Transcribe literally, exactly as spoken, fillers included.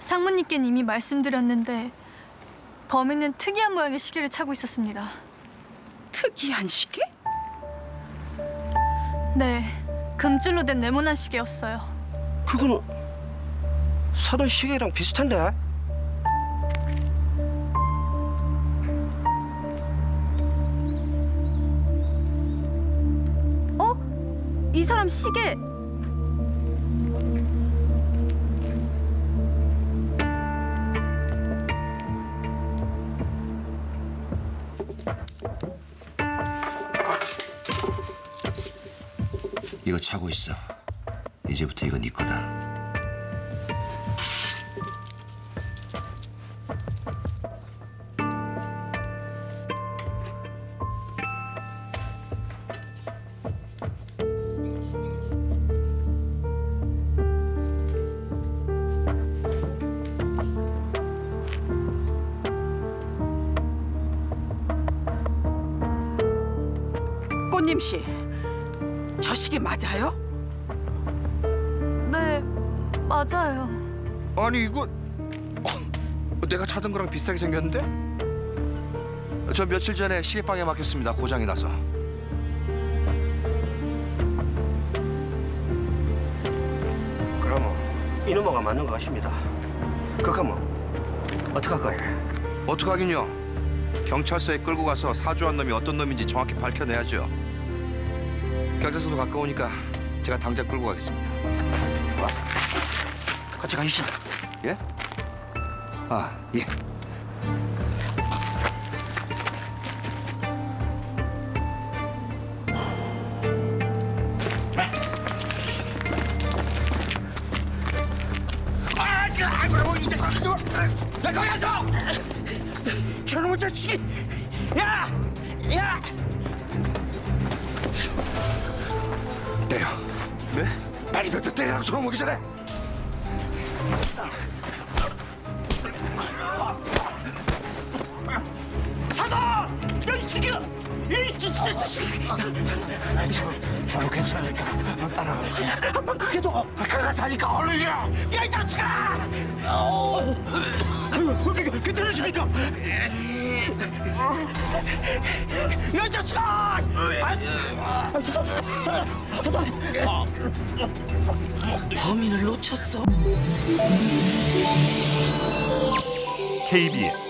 상무님께는 이미 말씀드렸는데 범인은 특이한 모양의 시계를 차고 있었습니다. 특이한 시계? 네, 금줄로 된 네모난 시계였어요. 그거는 사돈 시계랑 비슷한데? 어? 이 사람 시계... 이거 차고 있어. 이제부터 이거 네 거다. 꽃님 씨, 저 시계 맞아요? 네, 맞아요. 아니 이거 어, 내가 차던 거랑 비슷하게 생겼는데? 저 며칠 전에 시계방에 막혔습니다. 고장이 나서. 그러면 이놈아가 맞는 것 같습니다. 그러면 어떡할까요? 어떡하긴요. 경찰서에 끌고 가서 사주한 놈이 어떤 놈인지 정확히 밝혀내야죠. 경찰서도 가까우니까 제가 당장 끌고 가겠습니다. 와, 같이 가시죠. 예? 아, 예. 아이고, 이 자식아! 야, 거기서! 저놈의 자식이! 야! 야! 때려. 네? 빨리 몇 대 때리라고 저놈 오기 전에! 사돈! 야, 이 새끼야! 이 진짜 자식! 저놈 괜찮으니까 너 따라와. 한번 크게 둬! 가가자니까 얼른이야! 야, 이 자식아! 아이고, 괜찮으십니까? 야, 이 자식아! 범인을 놓쳤어. 케이비에스